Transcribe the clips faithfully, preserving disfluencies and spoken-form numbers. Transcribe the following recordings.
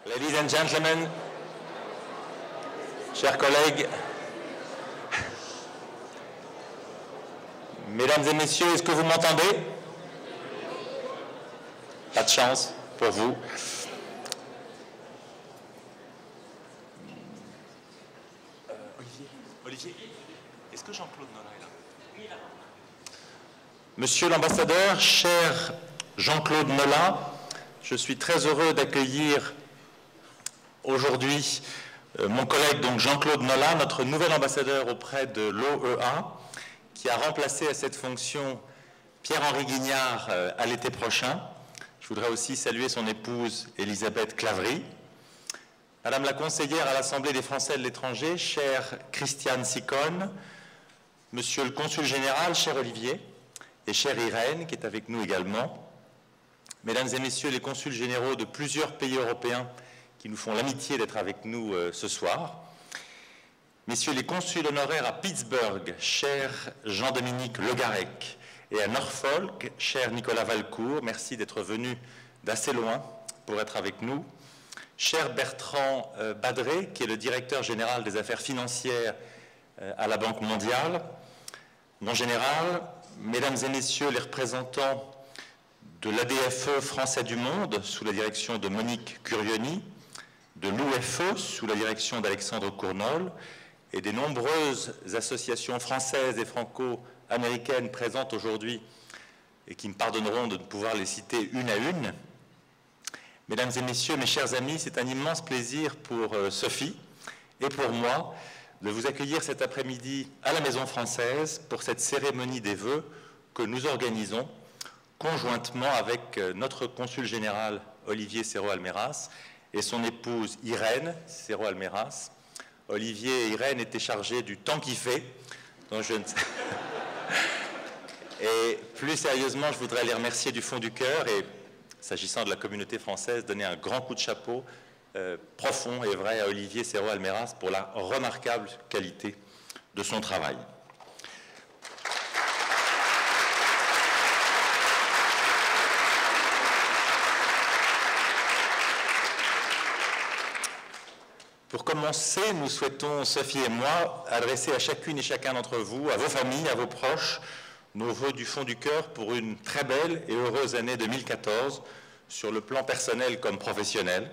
Ladies and gentlemen, chers collègues, mesdames et messieurs, est-ce que vous m'entendez? Pas de chance pour vous. Euh, Olivier, Olivier, est-ce que Jean-Claude Nola est là? Oui, là. Monsieur l'ambassadeur, cher Jean-Claude Nola, je suis très heureux d'accueillir aujourd'hui euh, mon collègue donc Jean-Claude Nola, notre nouvel ambassadeur auprès de l'O E A, qui a remplacé à cette fonction Pierre-Henri Guignard euh, à l'été prochain. Je voudrais aussi saluer son épouse Elisabeth Claverie. Madame la conseillère à l'Assemblée des Français de l'étranger, chère Christiane Sicone, Monsieur le consul général, cher Olivier, et chère Irène, qui est avec nous également, Mesdames et Messieurs les consuls généraux de plusieurs pays européens qui nous font l'amitié d'être avec nous euh, ce soir, Messieurs les consuls honoraires à Pittsburgh, cher Jean-Dominique Le Garec, et à Norfolk, cher Nicolas Valcourt, merci d'être venu d'assez loin pour être avec nous. Cher Bertrand euh, Badré, qui est le directeur général des affaires financières euh, à la Banque mondiale. Mon général, Mesdames et Messieurs les représentants de l'A D F E Français du Monde, sous la direction de Monique Curioni, de l'U F E, sous la direction d'Alexandre Cournol, et des nombreuses associations françaises et franco-américaines présentes aujourd'hui, et qui me pardonneront de ne pouvoir les citer une à une. Mesdames et Messieurs, mes chers amis, c'est un immense plaisir pour euh, Sophie et pour moi de vous accueillir cet après-midi à la Maison Française pour cette cérémonie des vœux que nous organisons conjointement avec euh, notre consul général Olivier Serrault-Alméras et son épouse Irène Serrault-Alméras. Olivier et Irène étaient chargés du temps qu'il fait, donc je ne sais... Et plus sérieusement, je voudrais les remercier du fond du cœur et, s'agissant de la communauté française, donner un grand coup de chapeau euh, profond et vrai à Olivier Serrault-Alméras pour la remarquable qualité de son travail. Pour commencer, nous souhaitons, Sophie et moi, adresser à chacune et chacun d'entre vous, à vos familles, à vos proches, nos vœux du fond du cœur pour une très belle et heureuse année deux mille quatorze, sur le plan personnel comme professionnel.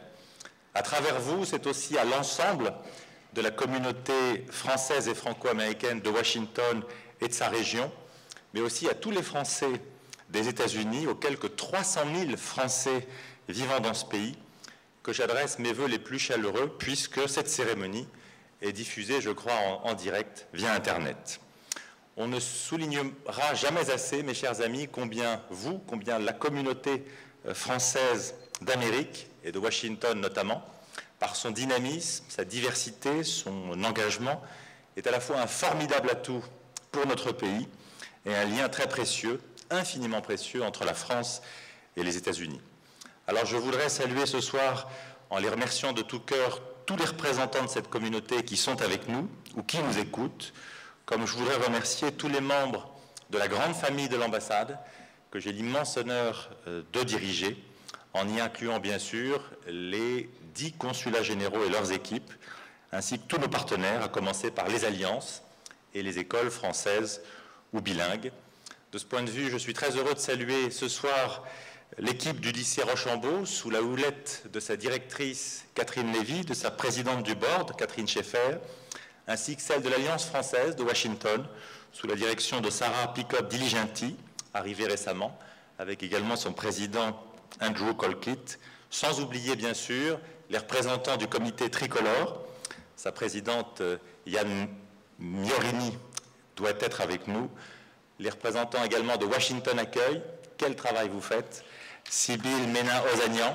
À travers vous, c'est aussi à l'ensemble de la communauté française et franco-américaine de Washington et de sa région, mais aussi à tous les Français des États-Unis, aux quelques trois cent mille Français vivant dans ce pays, que j'adresse mes vœux les plus chaleureux, puisque cette cérémonie est diffusée, je crois, en, en direct via Internet. On ne soulignera jamais assez, mes chers amis, combien vous, combien la communauté française d'Amérique et de Washington notamment, par son dynamisme, sa diversité, son engagement, est à la fois un formidable atout pour notre pays et un lien très précieux, infiniment précieux, entre la France et les États-Unis. Alors je voudrais saluer ce soir, en les remerciant de tout cœur, tous les représentants de cette communauté qui sont avec nous ou qui nous écoutent, comme je voudrais remercier tous les membres de la grande famille de l'ambassade que j'ai l'immense honneur de diriger, en y incluant bien sûr les dix consulats généraux et leurs équipes, ainsi que tous nos partenaires, à commencer par les alliances et les écoles françaises ou bilingues. De ce point de vue, je suis très heureux de saluer ce soir l'équipe du lycée Rochambeau, sous la houlette de sa directrice Catherine Lévy, de sa présidente du board, Catherine Schaeffer, ainsi que celle de l'Alliance française de Washington, sous la direction de Sarah Pickup-Diligenti, arrivée récemment, avec également son président Andrew Colquitt, sans oublier bien sûr les représentants du comité tricolore. Sa présidente Yann Miorini doit être avec nous, les représentants également de Washington Accueil. Quel travail vous faites, Sybille Ménin-Ozanian,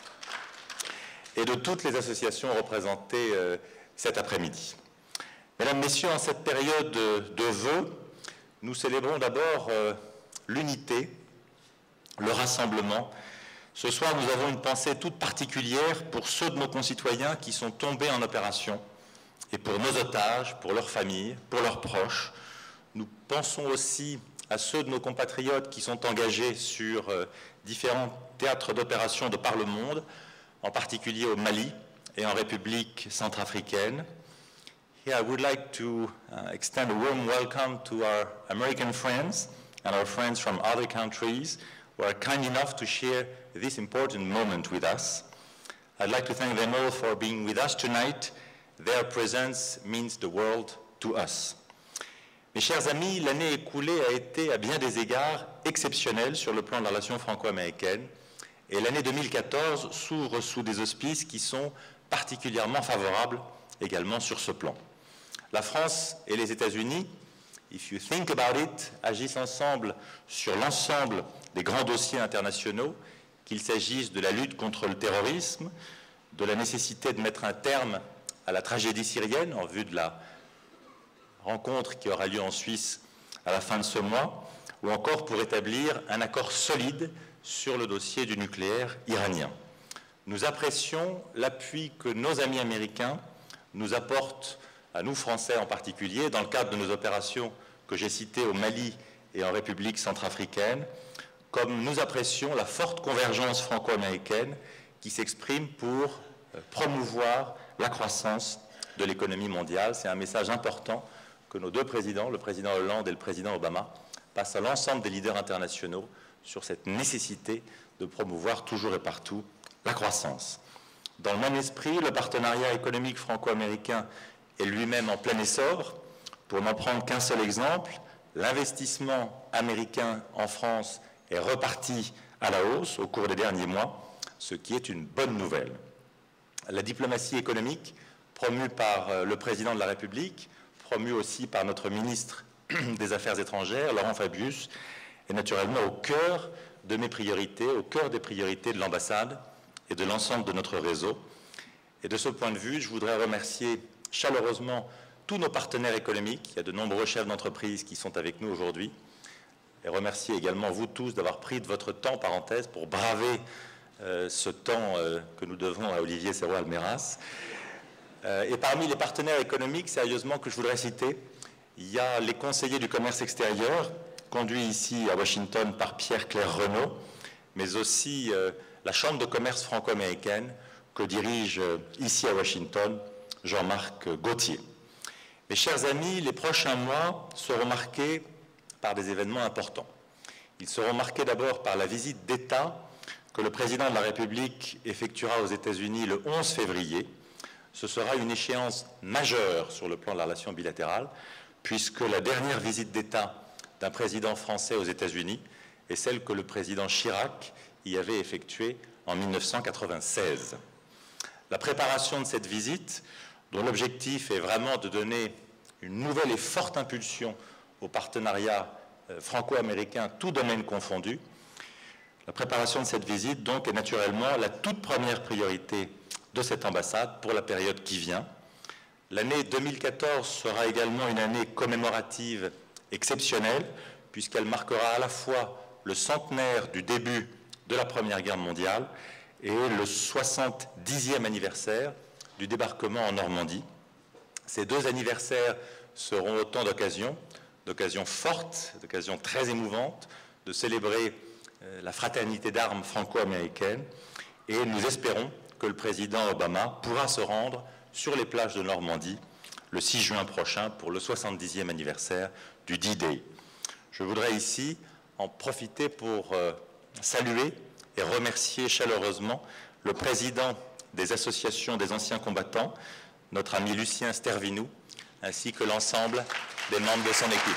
et de toutes les associations représentées euh, cet après-midi. Mesdames, Messieurs, en cette période de, de vœux, nous célébrons d'abord euh, l'unité, le rassemblement. Ce soir, nous avons une pensée toute particulière pour ceux de nos concitoyens qui sont tombés en opération, et pour nos otages, pour leurs familles, pour leurs proches. Nous pensons aussi à ceux de nos compatriotes qui sont engagés sur euh, différents théâtres d'opération de par le monde, en particulier au Mali et en République centrafricaine. Here I would like to uh, extend a warm welcome to our American friends and our friends from other countries who are kind enough to share this important moment with us. I'd like to thank them all for being with us tonight. Their presence means the world to us. Mes chers amis, l'année écoulée a été à bien des égards exceptionnelle sur le plan de la relation franco-américaine et l'année deux mille quatorze s'ouvre sous des auspices qui sont particulièrement favorables également sur ce plan. La France et les États-Unis, if you think about it, agissent ensemble sur l'ensemble des grands dossiers internationaux, qu'il s'agisse de la lutte contre le terrorisme, de la nécessité de mettre un terme à la tragédie syrienne en vue de la rencontre qui aura lieu en Suisse à la fin de ce mois, ou encore pour établir un accord solide sur le dossier du nucléaire iranien. Nous apprécions l'appui que nos amis américains nous apportent, à nous Français en particulier, dans le cadre de nos opérations que j'ai citées au Mali et en République centrafricaine, comme nous apprécions la forte convergence franco-américaine qui s'exprime pour promouvoir la croissance de l'économie mondiale. C'est un message important que nos deux présidents, le président Hollande et le président Obama, passent à l'ensemble des leaders internationaux sur cette nécessité de promouvoir toujours et partout la croissance. Dans le même esprit, le partenariat économique franco-américain est lui-même en plein essor. Pour n'en prendre qu'un seul exemple, l'investissement américain en France est reparti à la hausse au cours des derniers mois, ce qui est une bonne nouvelle. La diplomatie économique, promue par le président de la République, promu aussi par notre ministre des Affaires étrangères, Laurent Fabius, est naturellement au cœur de mes priorités, au cœur des priorités de l'ambassade et de l'ensemble de notre réseau. Et de ce point de vue, je voudrais remercier chaleureusement tous nos partenaires économiques. Il y a de nombreux chefs d'entreprise qui sont avec nous aujourd'hui. Et remercier également vous tous d'avoir pris de votre temps, parenthèse, pour braver euh, ce temps euh, que nous devons à Olivier Serrois-Almeras. Et parmi les partenaires économiques, sérieusement, que je voudrais citer, il y a les conseillers du commerce extérieur, conduits ici à Washington par Pierre-Claire Renaud, mais aussi euh, la Chambre de commerce franco-américaine que dirige euh, ici à Washington Jean-Marc Gauthier. Mes chers amis, les prochains mois seront marqués par des événements importants. Ils seront marqués d'abord par la visite d'État que le président de la République effectuera aux États-Unis le onze février. Ce sera une échéance majeure sur le plan de la relation bilatérale, puisque la dernière visite d'État d'un président français aux États-Unis est celle que le président Chirac y avait effectuée en mille neuf cent quatre-vingt-seize. La préparation de cette visite, dont l'objectif est vraiment de donner une nouvelle et forte impulsion au partenariat franco-américain, tout domaine confondu, la préparation de cette visite, donc, est naturellement la toute première priorité de cette ambassade pour la période qui vient. L'année deux mille quatorze sera également une année commémorative exceptionnelle, puisqu'elle marquera à la fois le centenaire du début de la Première Guerre mondiale et le soixante-dixième anniversaire du débarquement en Normandie. Ces deux anniversaires seront autant d'occasions, d'occasions fortes, d'occasions très émouvantes, de célébrer la fraternité d'armes franco-américaine, et nous espérons que le président Obama pourra se rendre sur les plages de Normandie le six juin prochain pour le soixante-dixième anniversaire du D-Day. Je voudrais ici en profiter pour euh, saluer et remercier chaleureusement le président des associations des anciens combattants, notre ami Lucien Stervinou, ainsi que l'ensemble des membres de son équipe.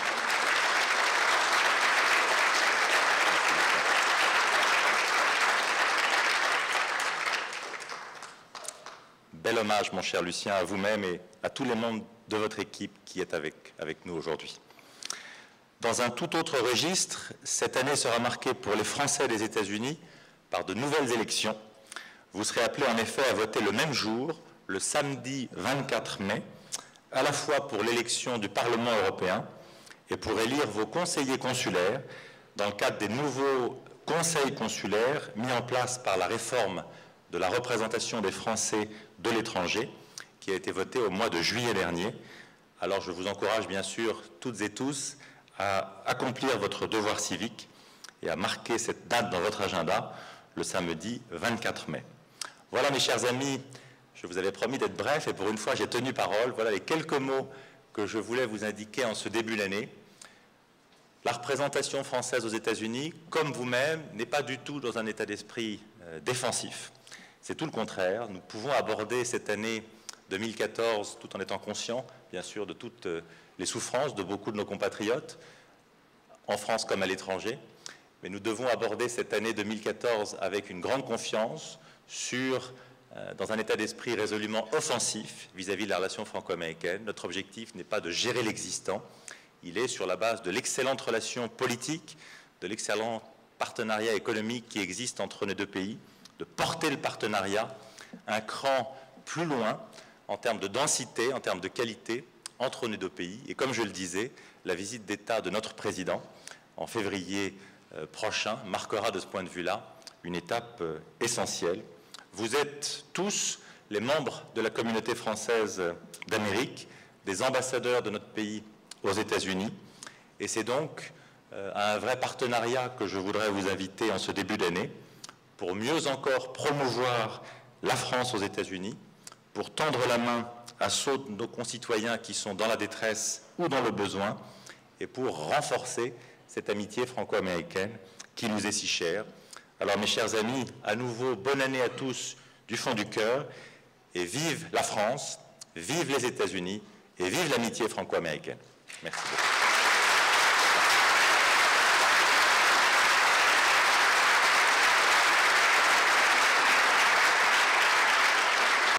Bel hommage, mon cher Lucien, à vous-même et à tous les membres de votre équipe qui est avec, avec nous aujourd'hui. Dans un tout autre registre, cette année sera marquée pour les Français des États-Unis par de nouvelles élections. Vous serez appelés en effet à voter le même jour, le samedi vingt-quatre mai, à la fois pour l'élection du Parlement européen et pour élire vos conseillers consulaires dans le cadre des nouveaux conseils consulaires mis en place par la réforme de la représentation des Français de l'étranger, qui a été votée au mois de juillet dernier. Alors je vous encourage bien sûr toutes et tous à accomplir votre devoir civique et à marquer cette date dans votre agenda, le samedi vingt-quatre mai. Voilà, mes chers amis, je vous avais promis d'être bref et pour une fois, j'ai tenu parole. Voilà les quelques mots que je voulais vous indiquer en ce début d'année. La représentation française aux États-Unis, comme vous-même, n'est pas du tout dans un état d'esprit euh, défensif. C'est tout le contraire. Nous pouvons aborder cette année deux mille quatorze tout en étant conscients, bien sûr, de toutes euh, les souffrances de beaucoup de nos compatriotes, en France comme à l'étranger. Mais nous devons aborder cette année deux mille quatorze avec une grande confiance, sur, euh, dans un état d'esprit résolument offensif vis-à-vis de la relation franco-américaine. Notre objectif n'est pas de gérer l'existant, il est sur la base de l'excellente relation politique, de l'excellent partenariat économique qui existe entre nos deux pays, de porter le partenariat un cran plus loin en termes de densité, en termes de qualité entre nos deux pays. Et comme je le disais, la visite d'État de notre président en février euh, prochain marquera de ce point de vue-là une étape euh, essentielle. Vous êtes tous les membres de la communauté française d'Amérique, des ambassadeurs de notre pays aux États-Unis, et c'est donc euh, à un vrai partenariat que je voudrais vous inviter en ce début d'année pour mieux encore promouvoir la France aux États-Unis, pour tendre la main à ceux de nos concitoyens qui sont dans la détresse ou dans le besoin, et pour renforcer cette amitié franco-américaine qui nous est si chère. Alors mes chers amis, à nouveau, bonne année à tous du fond du cœur, et vive la France, vive les États-Unis, et vive l'amitié franco-américaine. Merci beaucoup.